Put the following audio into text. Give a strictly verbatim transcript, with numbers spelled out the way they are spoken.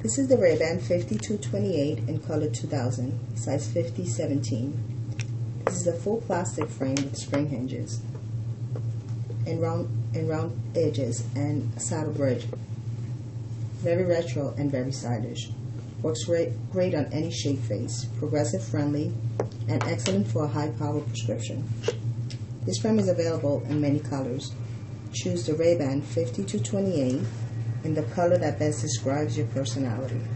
This is the Ray-Ban fifty-two twenty-eight in color two thousand, size fifty seventeen. This is a full plastic frame with spring hinges and round and round edges and a saddle bridge. Very retro and very stylish. Works great, great on any shape face. Progressive friendly and excellent for a high power prescription. This frame is available in many colors. Choose the Ray-Ban fifty-two twenty-eight in the color that best describes your personality.